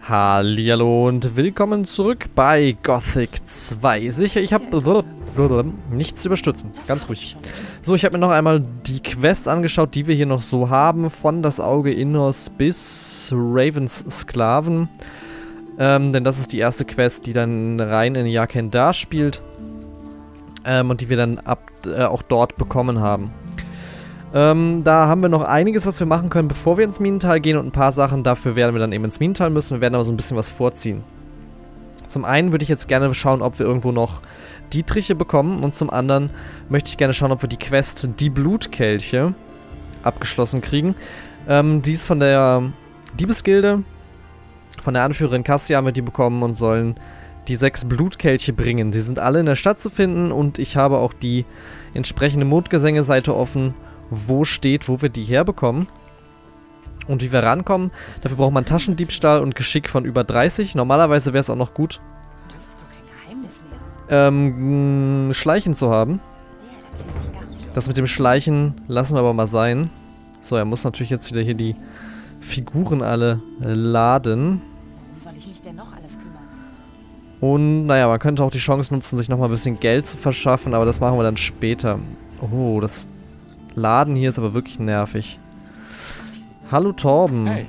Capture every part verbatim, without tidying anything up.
Hallihallo und willkommen zurück bei Gothic zwei. Sicher, ich habe nichts zu überstürzen. Ganz ruhig. So, ich habe mir noch einmal die Quests angeschaut, die wir hier noch so haben. Von das Auge Innos bis Ravens Sklaven. Ähm, denn das ist die erste Quest, die dann rein in Yahkendar spielt. Ähm, und die wir dann ab, äh, auch dort bekommen haben. Ähm, da haben wir noch einiges, was wir machen können, bevor wir ins Minental gehen, und ein paar Sachen, dafür werden wir dann eben ins Minental müssen. Wir werden aber so ein bisschen was vorziehen. Zum einen würde ich jetzt gerne schauen, ob wir irgendwo noch Dietriche bekommen, und zum anderen möchte ich gerne schauen, ob wir die Quest Die Blutkelche abgeschlossen kriegen. Ähm, die ist von der Diebesgilde, von der Anführerin Cassia haben wir die bekommen und sollen die sechs Blutkelche bringen. Die sind alle in der Stadt zu finden, und ich habe auch die entsprechende Mondgesänge-Seite offen, wo steht, wo wir die herbekommen und wie wir rankommen. Dafür braucht man Taschendiebstahl und Geschick von über dreißig. Normalerweise wäre es auch noch gut, Das ist doch kein Geheimnis mehr. ähm, Schleichen zu haben. Das mit dem Schleichen lassen wir aber mal sein. So, er muss natürlich jetzt wieder hier die Figuren alle laden. Worum soll ich mich denn noch alles kümmern? Und naja, man könnte auch die Chance nutzen, sich nochmal ein bisschen Geld zu verschaffen, aber das machen wir dann später. Oh, das Laden hier ist aber wirklich nervig. Hallo Torben. Hey.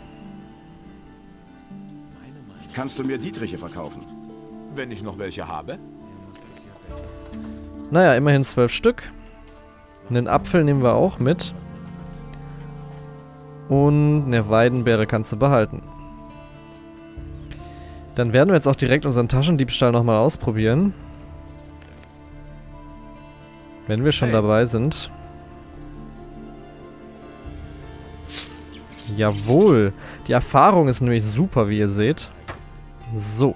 Kannst du mir Dietriche verkaufen? Wenn ich noch welche habe? Naja, immerhin zwölf Stück. Einen Apfel nehmen wir auch mit. Und eine Weidenbeere kannst du behalten. Dann werden wir jetzt auch direkt unseren Taschendiebstahl nochmal ausprobieren. Wenn wir schon Hey. dabei sind. Jawohl. Die Erfahrung ist nämlich super, wie ihr seht. So.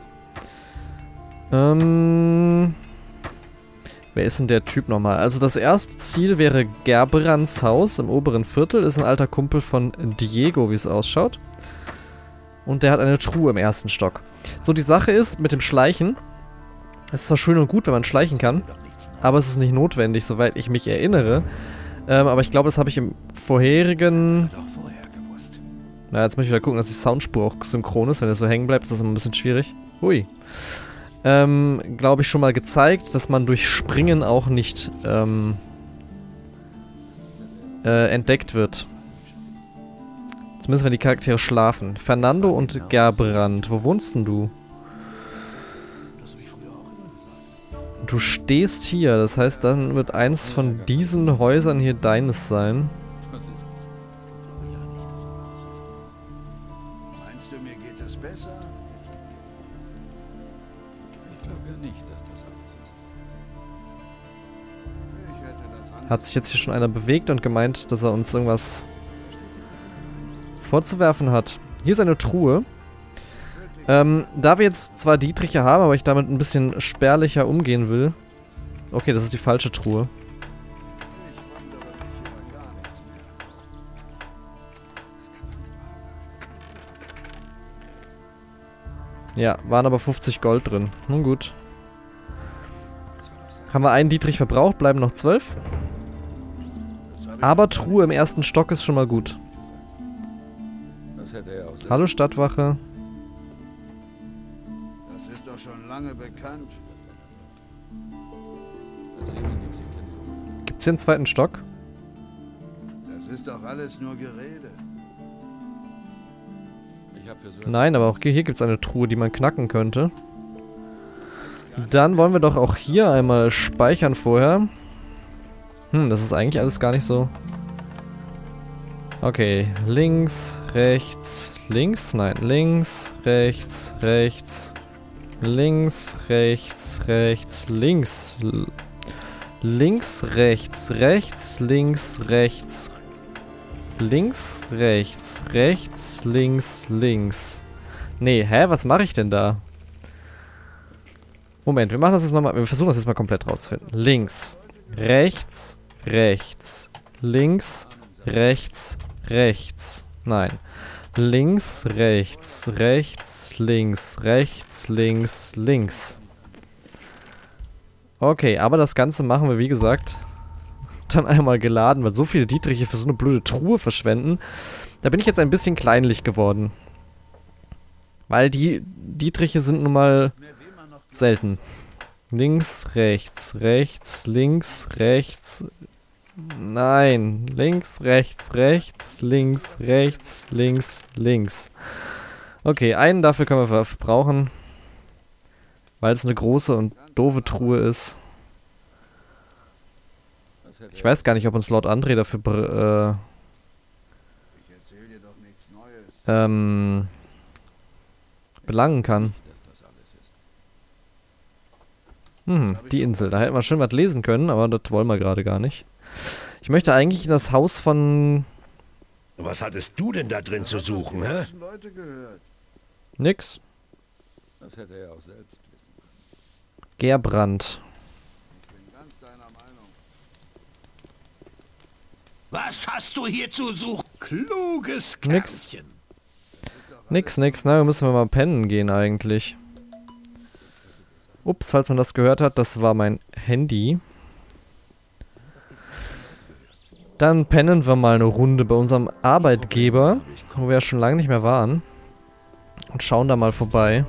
Ähm... Wer ist denn der Typ nochmal? Also das erste Ziel wäre Gerbrands Haus im oberen Viertel. Ist ein alter Kumpel von Diego, wie es ausschaut. Und der hat eine Truhe im ersten Stock. So, die Sache ist, mit dem Schleichen, es ist zwar schön und gut, wenn man schleichen kann, aber es ist nicht notwendig, soweit ich mich erinnere. Ähm, aber ich glaube, das habe ich im vorherigen... Na, jetzt muss ich wieder gucken, dass die Soundspur auch synchron ist. Wenn das so hängen bleibt, ist das immer ein bisschen schwierig. Hui. Ähm, glaube ich schon mal gezeigt, dass man durch Springen auch nicht ähm, äh, entdeckt wird. Zumindest wenn die Charaktere schlafen. Fernando und Gerbrand, wo wohnst denn du? Du stehst hier, das heißt, dann wird eins von diesen Häusern hier deines sein. Meinst du, mir geht es besser? Ich glaube ja nicht, dass das alles ist. Ich hätte das anders. Hat sich jetzt hier schon einer bewegt und gemeint, dass er uns irgendwas vorzuwerfen hat. Hier ist eine Truhe. Ähm, da wir jetzt zwar Dietriche haben, aber ich damit ein bisschen spärlicher umgehen will. Okay, das ist die falsche Truhe. Ich wundere mich über gar nichts mehr. Ja, waren aber fünfzig Gold drin. Nun gut. Haben wir einen Dietrich verbraucht, bleiben noch zwölf. Aber Truhe im ersten Stock ist schon mal gut. Das hätte er auch Hallo Stadtwache. Das ist doch schon lange bekannt. Gibt's hier einen zweiten Stock? Das ist doch alles nur Gerede. Ich hab für so Nein, aber auch hier gibt es eine Truhe, die man knacken könnte. Dann wollen wir doch auch hier einmal speichern vorher. Hm, das ist eigentlich alles gar nicht so... Okay, links, rechts, links, nein, links, rechts, rechts, links, rechts, rechts, links, l links, rechts, rechts, links, rechts, links, rechts, rechts, links, links. Nee, hä, was mache ich denn da? Moment, wir machen das jetzt nochmal, wir versuchen das jetzt mal komplett rauszufinden. Links, rechts, rechts, links, rechts, rechts. Nein. Links, rechts, rechts, links, rechts, links, links. Okay, aber das Ganze machen wir, wie gesagt, dann einmal geladen, weil so viele Dietriche für so eine blöde Truhe verschwenden. Da bin ich jetzt ein bisschen kleinlich geworden. Weil die Dietriche sind nun mal selten. Links, rechts, rechts, links, rechts. Nein. Links, rechts, rechts, links, rechts, links, links. Okay, einen dafür können wir verbrauchen. Weil es eine große und doofe Truhe ist. Ich weiß gar nicht, ob uns Lord André dafür äh, ähm, belangen kann. Hm, die Insel. Da hätten wir schön was lesen können, aber das wollen wir gerade gar nicht. Ich möchte eigentlich in das Haus von... Was hattest du denn da drin zu suchen, hä? Nix. Das hätte er auch selbst wissen können. Gerbrand. Was hast du hier zu suchen? Kluges Nix. Kerlchen. Nix, nix. Na, müssen wir mal pennen gehen eigentlich. Ups, falls man das gehört hat, das war mein Handy. Dann pennen wir mal eine Runde bei unserem Arbeitgeber, wo wir ja schon lange nicht mehr waren. Und schauen da mal vorbei.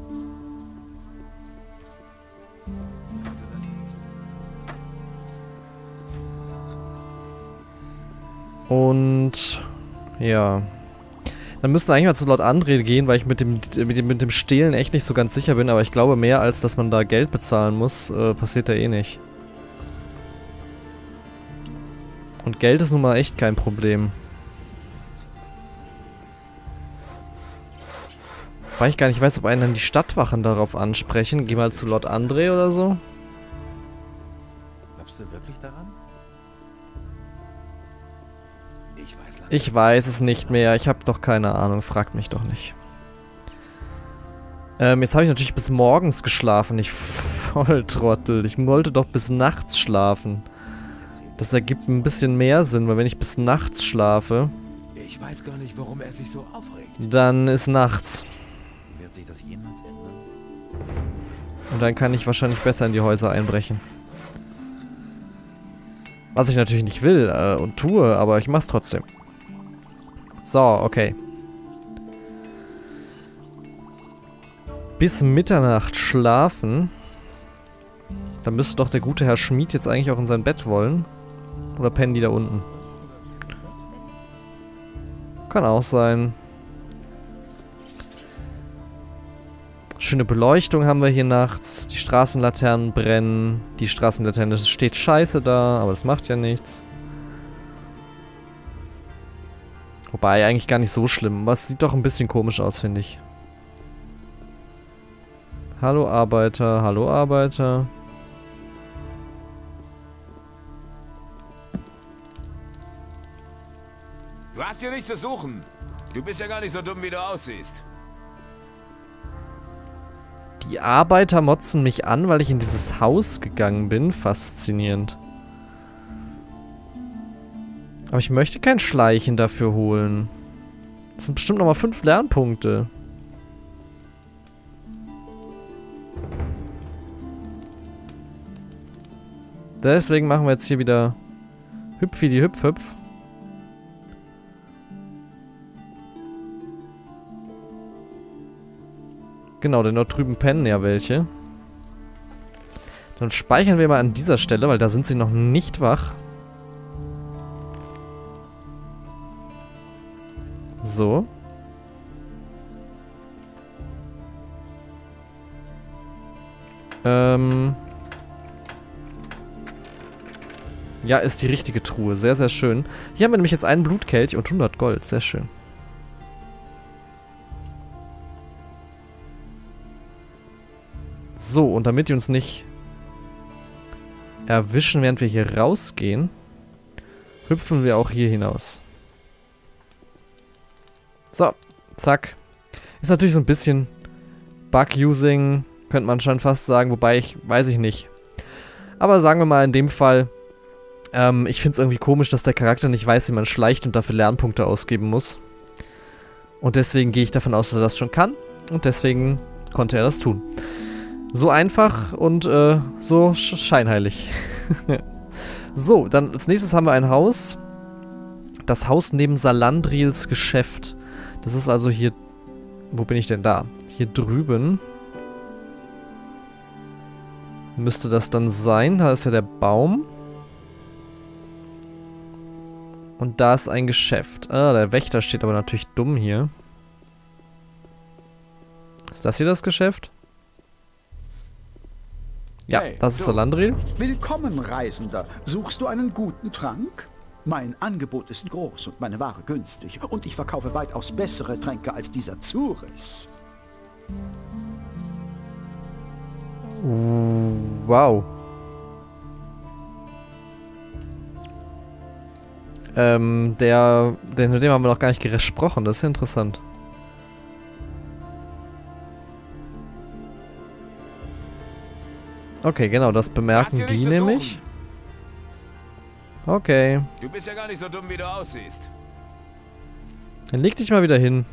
Und ja. Dann müssten wir eigentlich mal zu Lord André gehen, weil ich mit dem, mit dem, mit dem Stehlen echt nicht so ganz sicher bin. Aber ich glaube, mehr als dass man da Geld bezahlen muss, äh, passiert da eh nicht. Und Geld ist nun mal echt kein Problem. Weil ich gar nicht weiß, ob einen dann die Stadtwachen darauf ansprechen. Geh mal zu Lord André oder so. Glaubst du wirklich daran? Ich weiß leider. Ich weiß es nicht mehr. Ich habe doch keine Ahnung. Fragt mich doch nicht. Ähm, jetzt habe ich natürlich bis morgens geschlafen. Ich Volltrottel. Ich wollte doch bis nachts schlafen. Das ergibt ein bisschen mehr Sinn, weil wenn ich bis nachts schlafe... Ich weiß gar nicht, warum er sich so aufregt. Dann ist nachts. Wird sich das jemals ändern? Und dann kann ich wahrscheinlich besser in die Häuser einbrechen. Was ich natürlich nicht will äh, und tue, aber ich mach's trotzdem. So, okay. Bis Mitternacht schlafen. Dann müsste doch der gute Herr Schmied jetzt eigentlich auch in sein Bett wollen. Oder pennen die da unten? Kann auch sein. Schöne Beleuchtung haben wir hier nachts. Die Straßenlaternen brennen. Die Straßenlaterne steht scheiße da, aber das macht ja nichts. Wobei, eigentlich gar nicht so schlimm. Aber es sieht doch ein bisschen komisch aus, finde ich. Hallo Arbeiter, hallo Arbeiter. Du hast hier nichts zu suchen. Du bist ja gar nicht so dumm, wie du aussiehst. Die Arbeiter motzen mich an, weil ich in dieses Haus gegangen bin. Faszinierend. Aber ich möchte kein Schleichen dafür holen. Das sind bestimmt nochmal fünf Lernpunkte. Deswegen machen wir jetzt hier wieder Hüpf wie die Hüpf-Hüpf. Genau, denn dort drüben pennen ja welche. Dann speichern wir mal an dieser Stelle, weil da sind sie noch nicht wach. So. Ähm. Ja, ist die richtige Truhe. Sehr, sehr schön. Hier haben wir nämlich jetzt einen Blutkelch und hundert Gold. Sehr schön. So, und damit die uns nicht erwischen, während wir hier rausgehen, hüpfen wir auch hier hinaus. So, zack. Ist natürlich so ein bisschen Bug-Using, könnte man schon fast sagen, wobei ich, weiß ich nicht. Aber sagen wir mal in dem Fall, ähm, ich finde es irgendwie komisch, dass der Charakter nicht weiß, wie man schleicht und dafür Lernpunkte ausgeben muss. Und deswegen gehe ich davon aus, dass er das schon kann. Und deswegen konnte er das tun. So einfach und äh, so scheinheilig. So, dann als nächstes haben wir ein Haus. Das Haus neben Salandrils Geschäft. Das ist also hier Wo bin ich denn da? Hier drüben. Müsste das dann sein. Da ist ja der Baum. Und da ist ein Geschäft. Ah, der Wächter steht aber natürlich dumm hier. Ist das hier das Geschäft? Ja, Hey, das ist du. Salandril. Willkommen, Reisender. Suchst du einen guten Trank? Mein Angebot ist groß und meine Ware günstig. Und ich verkaufe weitaus bessere Tränke als dieser Zuris. Wow. Ähm, der, den, mit dem haben wir noch gar nicht gesprochen. Das ist interessant. Okay, genau, das bemerken Frag dir die nicht zu nämlich. suchen. Okay. Du bist ja gar nicht so dumm, wie du aussiehst. Dann leg dich mal wieder hin.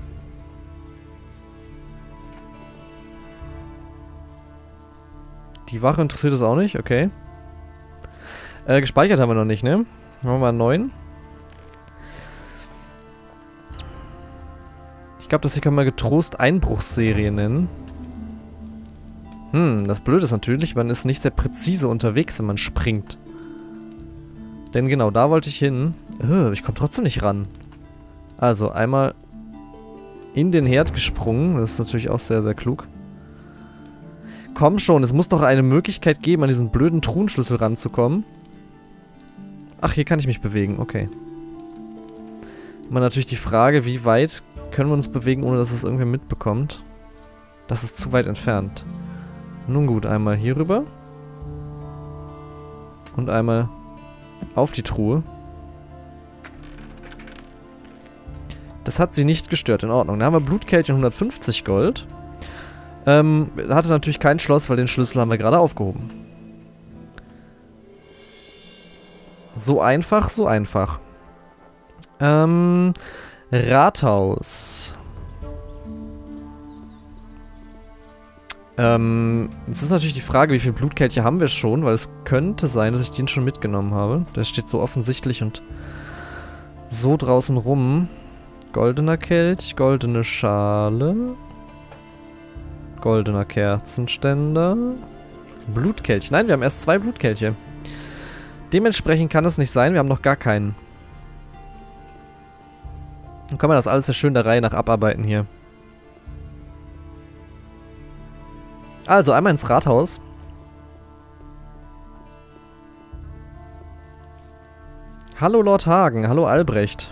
Die Wache interessiert es auch nicht, okay. Äh, gespeichert haben wir noch nicht, ne? Machen wir mal einen neuen. Ich glaube, das hier kann man getrost Einbruchsserie nennen. Hm, das Blöde ist natürlich, man ist nicht sehr präzise unterwegs, wenn man springt. Denn genau, da wollte ich hin. Ugh, ich komme trotzdem nicht ran. Also, einmal in den Herd gesprungen. Das ist natürlich auch sehr, sehr klug. Komm schon, es muss doch eine Möglichkeit geben, an diesen blöden Truhenschlüssel ranzukommen. Ach, hier kann ich mich bewegen, okay. Immer natürlich die Frage, wie weit können wir uns bewegen, ohne dass es irgendwer mitbekommt. Das ist zu weit entfernt. Nun gut, einmal hier rüber. Und einmal auf die Truhe. Das hat sie nicht gestört, in Ordnung. Da haben wir Blutkelch und hundertfünfzig Gold. Ähm, hatte natürlich kein Schloss, weil den Schlüssel haben wir gerade aufgehoben. So einfach, so einfach. Ähm, Rathaus. Ähm, jetzt ist natürlich die Frage, wie viele Blutkelche haben wir schon, weil es könnte sein, dass ich den schon mitgenommen habe. Der steht so offensichtlich und so draußen rum. Goldener Kelch, goldene Schale. Goldener Kerzenständer. Blutkelch. Nein, wir haben erst zwei Blutkelche. Dementsprechend kann es nicht sein, wir haben noch gar keinen. Dann können wir das alles ja schön der Reihe nach abarbeiten hier. Also, einmal ins Rathaus. Hallo Lord Hagen, hallo Albrecht.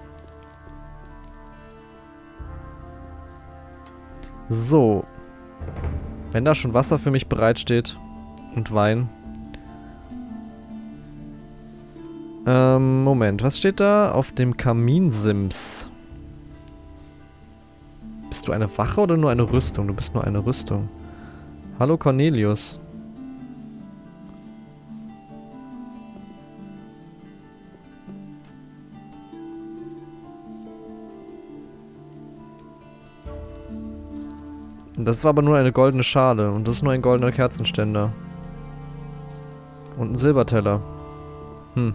So. Wenn da schon Wasser für mich bereitsteht und Wein. Ähm, Moment, was steht da? Auf dem Kaminsims. Bist du eine Wache oder nur eine Rüstung? Du bist nur eine Rüstung. Hallo Cornelius. Das war aber nur eine goldene Schale und das ist nur ein goldener Kerzenständer. Und ein Silberteller. Hm.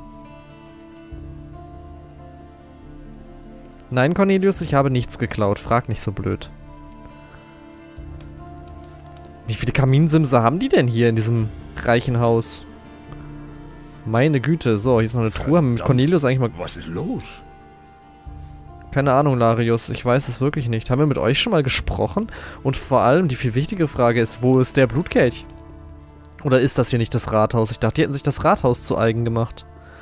Nein, Cornelius, ich habe nichts geklaut. Frag nicht so blöd. Wie viele Kaminsimse haben die denn hier in diesem reichen Haus? Meine Güte. So, hier ist noch eine Truhe. Haben wir mit Cornelius eigentlich mal... Was ist los? Keine Ahnung, Larius. Ich weiß es wirklich nicht. Haben wir mit euch schon mal gesprochen? Und vor allem, die viel wichtigere Frage ist, wo ist der Blutkelch? Oder ist das hier nicht das Rathaus? Ich dachte, die hätten sich das Rathaus zu eigen gemacht.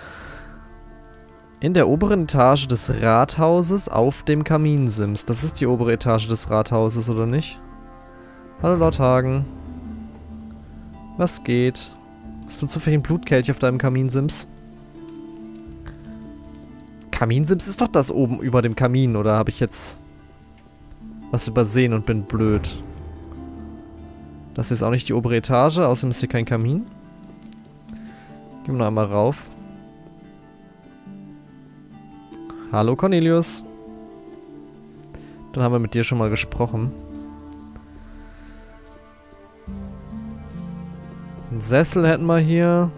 In der oberen Etage des Rathauses auf dem Kaminsims. Das ist die obere Etage des Rathauses, oder nicht? Hallo Lord Hagen. Was geht? Hast du zufällig einen Blutkelch auf deinem Kaminsims? Kaminsims ist doch das oben über dem Kamin, oder habe ich jetzt was übersehen und bin blöd? Das ist auch nicht die obere Etage, außerdem ist hier kein Kamin. Gehen wir noch einmal rauf. Hallo Cornelius. Dann haben wir mit dir schon mal gesprochen. Einen Sessel hätten wir hier.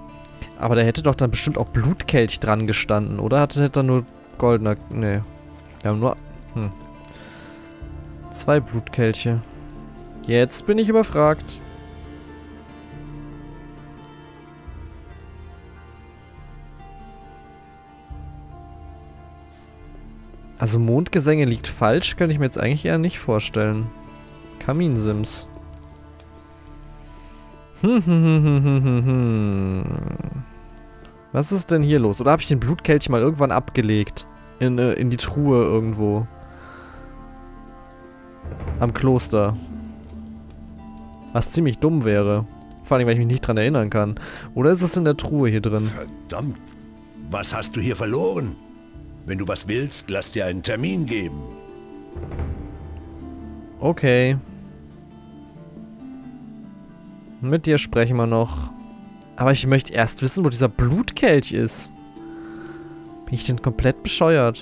Aber da hätte doch dann bestimmt auch Blutkelch dran gestanden, oder? Hatte hätte da nur goldener... Nee. Wir haben nur... Hm. Zwei Blutkelche. Jetzt bin ich überfragt. Also Mondgesänge liegt falsch, könnte ich mir jetzt eigentlich eher nicht vorstellen. Kaminsims. Hm, hm, hm, hm, hm, hm, hm. Was ist denn hier los? Oder habe ich den Blutkelch mal irgendwann abgelegt? In, äh, in die Truhe irgendwo. Am Kloster. Was ziemlich dumm wäre. Vor allem, weil ich mich nicht dran erinnern kann. Oder ist es in der Truhe hier drin? Verdammt. Was hast du hier verloren? Wenn du was willst, lass dir einen Termin geben. Okay. Mit dir sprechen wir noch. Aber ich möchte erst wissen, wo dieser Blutkelch ist. Bin ich denn komplett bescheuert?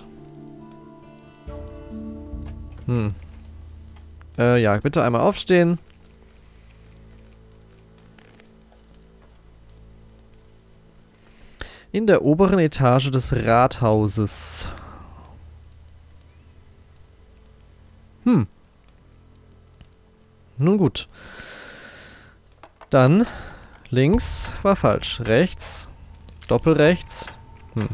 Hm. Äh, ja, bitte einmal aufstehen. In der oberen Etage des Rathauses. Hm. Nun gut. Dann links war falsch. Rechts. Doppelrechts. Hm.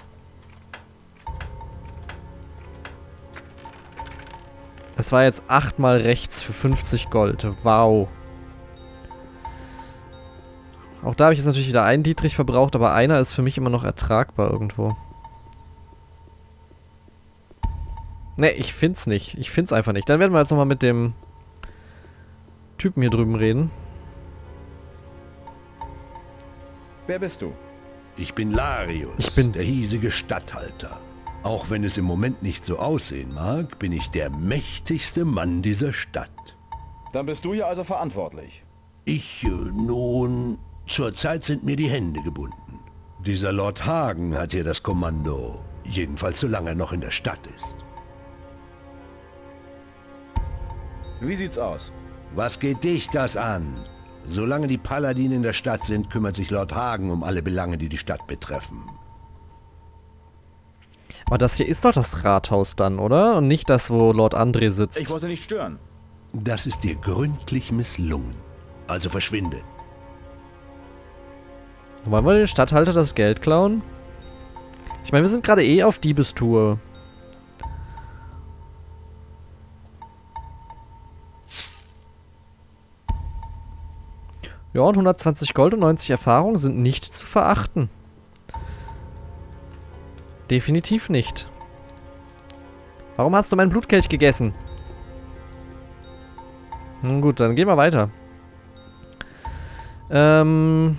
Das war jetzt achtmal rechts für fünfzig Gold. Wow. Auch da habe ich jetzt natürlich wieder einen Dietrich verbraucht, aber einer ist für mich immer noch ertragbar irgendwo. Ne, ich find's nicht. Ich find's einfach nicht. Dann werden wir jetzt nochmal mit dem Typen hier drüben reden. Wer bist du? Ich bin Larius, ich bin der hiesige Statthalter. Auch wenn es im Moment nicht so aussehen mag, bin ich der mächtigste Mann dieser Stadt. Dann bist du hier also verantwortlich. Ich, äh, nun... Zurzeit sind mir die Hände gebunden. Dieser Lord Hagen hat hier das Kommando. Jedenfalls solange er noch in der Stadt ist. Wie sieht's aus? Was geht dich das an? Solange die Paladine in der Stadt sind, kümmert sich Lord Hagen um alle Belange, die die Stadt betreffen. Aber das hier ist doch das Rathaus dann, oder? Und nicht das, wo Lord André sitzt. Ich wollte nicht stören. Das ist dir gründlich misslungen. Also verschwinde. Wollen wir den Statthalter das Geld klauen? Ich meine, wir sind gerade eh auf Diebestour. Ja, und hundertzwanzig Gold und neunzig Erfahrung sind nicht zu verachten. Definitiv nicht. Warum hast du meinen Blutkelch gegessen? Nun gut, dann gehen wir weiter. Ähm...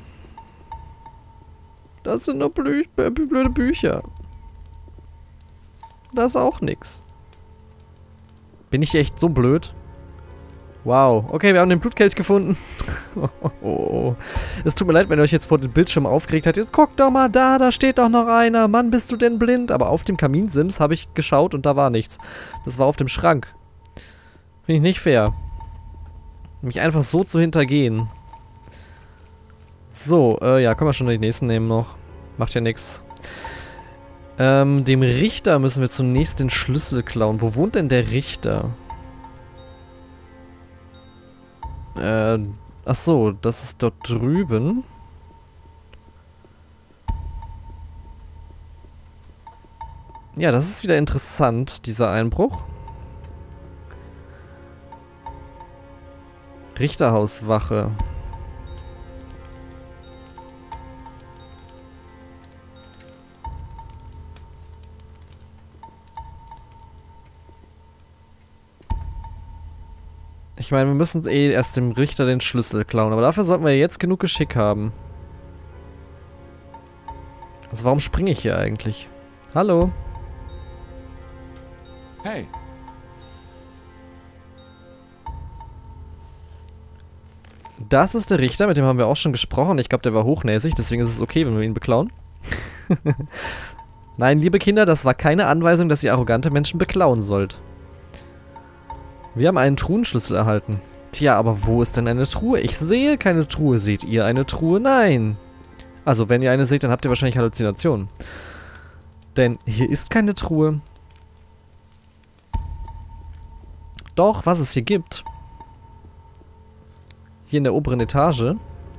Das sind nur blö blöde Bücher. Das ist auch nix. Bin ich echt so blöd? Wow. Okay, wir haben den Blutkelch gefunden. Oh. Es tut mir leid, wenn ihr euch jetzt vor dem Bildschirm aufgeregt habt. Jetzt guckt doch mal da, da steht doch noch einer. Mann, bist du denn blind? Aber auf dem Kaminsims habe ich geschaut und da war nichts. Das war auf dem Schrank. Finde ich nicht fair. Mich einfach so zu hintergehen. So, äh, ja, können wir schon die nächsten nehmen noch. Macht ja nix. Ähm, dem Richter müssen wir zunächst den Schlüssel klauen. Wo wohnt denn der Richter? Äh, ach so, das ist dort drüben. Ja, das ist wieder interessant, dieser Einbruch. Richterhauswache. Ich meine, wir müssen eh erst dem Richter den Schlüssel klauen, aber dafür sollten wir jetzt genug Geschick haben. Also warum springe ich hier eigentlich? Hallo? Hey. Das ist der Richter, mit dem haben wir auch schon gesprochen. Ich glaube, der war hochnäsig, deswegen ist es okay, wenn wir ihn beklauen. Nein, liebe Kinder, das war keine Anweisung, dass ihr arrogante Menschen beklauen sollt. Wir haben einen Truhenschlüssel erhalten. Tja, aber wo ist denn eine Truhe? Ich sehe keine Truhe. Seht ihr eine Truhe? Nein. Also, wenn ihr eine seht, dann habt ihr wahrscheinlich Halluzinationen. Denn hier ist keine Truhe. Doch, was es hier gibt. Hier in der oberen Etage.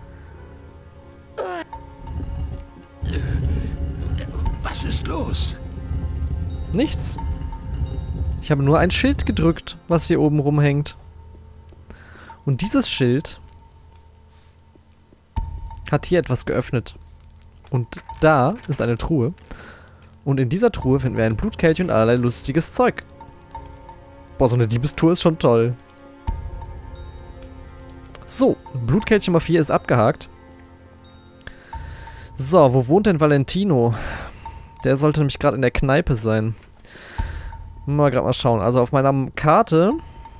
Was ist los? Nichts. Ich habe nur ein Schild gedrückt, was hier oben rumhängt. Und dieses Schild hat hier etwas geöffnet. Und da ist eine Truhe. Und in dieser Truhe finden wir ein Blutkelch und allerlei lustiges Zeug. Boah, so eine Diebestour ist schon toll. So, Blutkelch Nummer vier ist abgehakt. So, wo wohnt denn Valentino? Der sollte nämlich gerade in der Kneipe sein. Mal gerade mal schauen. Also auf meiner Karte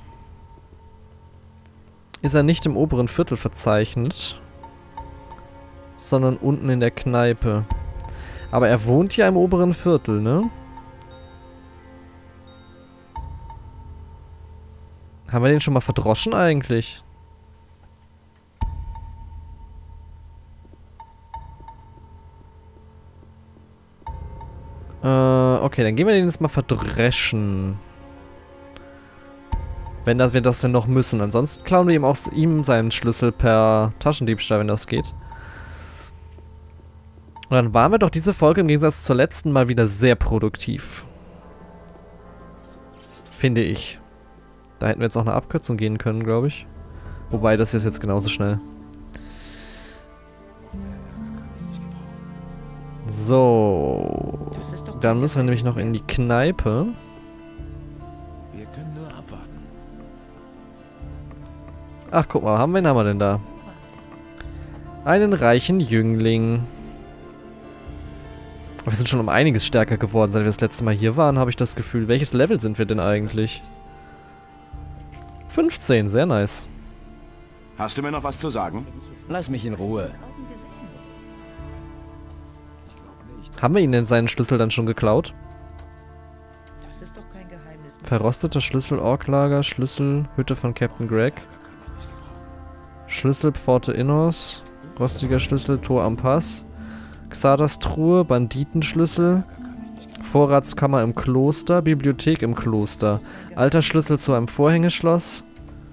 ist er nicht im oberen Viertel verzeichnet, sondern unten in der Kneipe. Aber er wohnt ja im oberen Viertel, ne? Haben wir den schon mal verdroschen eigentlich? Äh, okay, dann gehen wir den jetzt mal verdreschen. Wenn das, wir das denn noch müssen. Ansonsten klauen wir ihm auch ihm seinen Schlüssel per Taschendiebstahl, wenn das geht. Und dann waren wir doch diese Folge im Gegensatz zur letzten mal wieder sehr produktiv. Finde ich. Da hätten wir jetzt auch eine Abkürzung gehen können, glaube ich. Wobei, das ist jetzt genauso schnell. So. Dann müssen wir nämlich noch in die Kneipe. Wir können nur abwarten. Ach, guck mal, haben, wen haben wir denn da? Einen reichen Jüngling. Wir sind schon um einiges stärker geworden, seit wir das letzte Mal hier waren, habe ich das Gefühl. Welches Level sind wir denn eigentlich? fünfzehn, sehr nice. Hast du mir noch was zu sagen? Lass mich in Ruhe. Haben wir ihn denn seinen Schlüssel dann schon geklaut? Das ist doch kein Geheimnis. Verrosteter Schlüssel, Orklager, Schlüssel, Hütte von Captain Greg. Schlüssel, Pforte Innos. Rostiger Schlüssel, Tor am Pass. Xardas Truhe, Banditenschlüssel. Vorratskammer im Kloster, Bibliothek im Kloster. Alter Schlüssel zu einem Vorhängeschloss.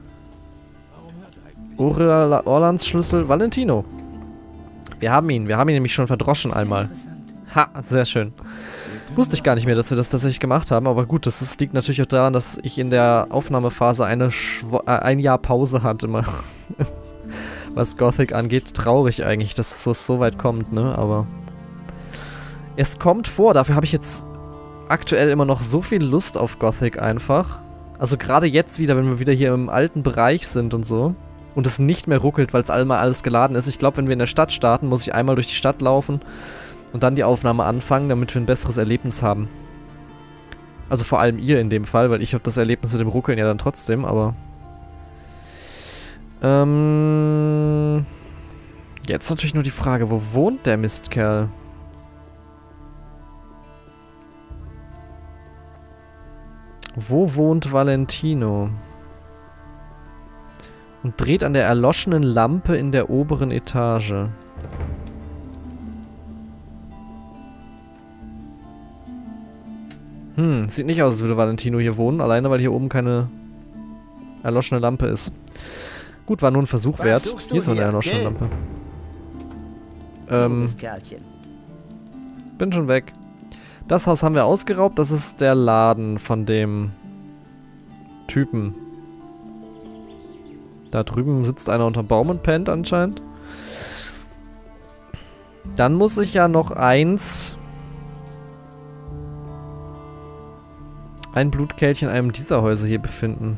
Orla Orlands Schlüssel, Valentino. Wir haben ihn, wir haben ihn nämlich schon verdroschen einmal. Ha, sehr schön. Wusste ich gar nicht mehr, dass wir das tatsächlich gemacht haben, aber gut, das ist, liegt natürlich auch daran, dass ich in der Aufnahmephase eine Schw äh, ein Jahr Pause hatte immer. Was Gothic angeht. Traurig eigentlich, dass es so, so weit kommt, ne, aber es kommt vor, dafür habe ich jetzt aktuell immer noch so viel Lust auf Gothic einfach. Also gerade jetzt wieder, wenn wir wieder hier im alten Bereich sind und so. Und es nicht mehr ruckelt, weil es einmal alles geladen ist. Ich glaube, wenn wir in der Stadt starten, muss ich einmal durch die Stadt laufen und dann die Aufnahme anfangen, damit wir ein besseres Erlebnis haben. Also vor allem ihr in dem Fall, weil ich habe das Erlebnis mit dem Ruckeln ja dann trotzdem, aber... Ähm... Jetzt natürlich nur die Frage, wo wohnt der Mistkerl? Wo wohnt Valentino? Und dreht an der erloschenen Lampe in der oberen Etage. Hm, sieht nicht aus, als würde Valentino hier wohnen, alleine weil hier oben keine erloschene Lampe ist. Gut, war nur ein Versuch wert. Hier ist noch eine erloschene Lampe. Ähm, bin schon weg. Das Haus haben wir ausgeraubt, das ist der Laden von dem Typen. Da drüben sitzt einer unterm Baum und pennt anscheinend. Dann muss ich ja noch eins... ein Blutkelch in einem dieser Häuser hier befinden.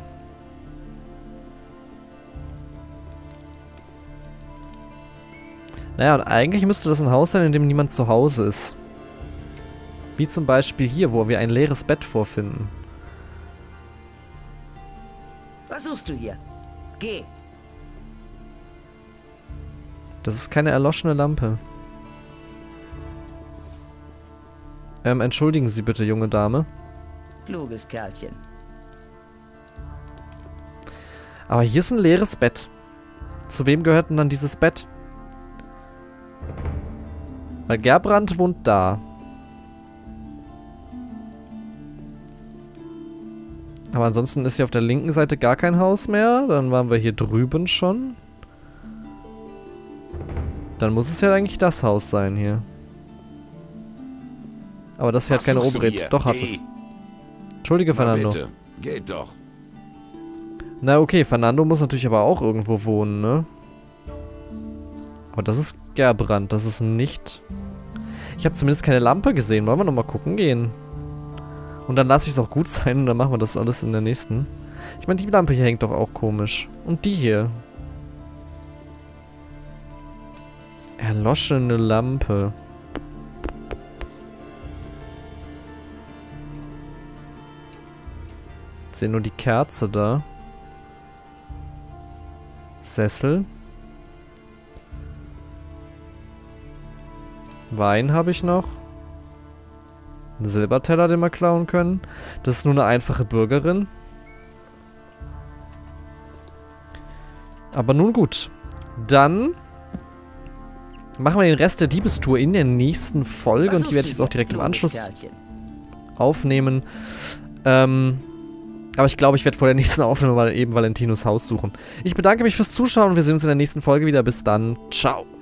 Naja, und eigentlich müsste das ein Haus sein, in dem niemand zu Hause ist. Wie zum Beispiel hier, wo wir ein leeres Bett vorfinden. Was suchst du hier? Geh. Das ist keine erloschene Lampe. Ähm, entschuldigen Sie bitte, junge Dame. Kluges Kerlchen. Aber hier ist ein leeres Bett. Zu wem gehört denn dann dieses Bett? Weil Gerbrand wohnt da. Aber ansonsten ist hier auf der linken Seite gar kein Haus mehr. Dann waren wir hier drüben schon. Dann muss es ja eigentlich das Haus sein hier. Aber das hier hat keine Oberrede. Doch, hat es. Entschuldige, Fernando. Bitte, geht doch. Na okay, Fernando muss natürlich aber auch irgendwo wohnen, ne? Aber das ist Gerbrand, das ist nicht... Ich habe zumindest keine Lampe gesehen. Wollen wir nochmal gucken gehen? Und dann lasse ich es auch gut sein und dann machen wir das alles in der nächsten. Ich meine, die Lampe hier hängt doch auch komisch. Und die hier. Erloschene Lampe. Ich sehe nur die Kerze da. Sessel. Wein habe ich noch. Ein Silberteller, den wir klauen können. Das ist nur eine einfache Bürgerin. Aber nun gut. Dann machen wir den Rest der Diebestour in der nächsten Folge. Und die werde ich jetzt auch direkt im Anschluss aufnehmen. Ähm... Aber ich glaube, ich werde vor der nächsten Aufnahme mal eben Valentinos Haus suchen. Ich bedanke mich fürs Zuschauen und wir sehen uns in der nächsten Folge wieder. Bis dann. Ciao.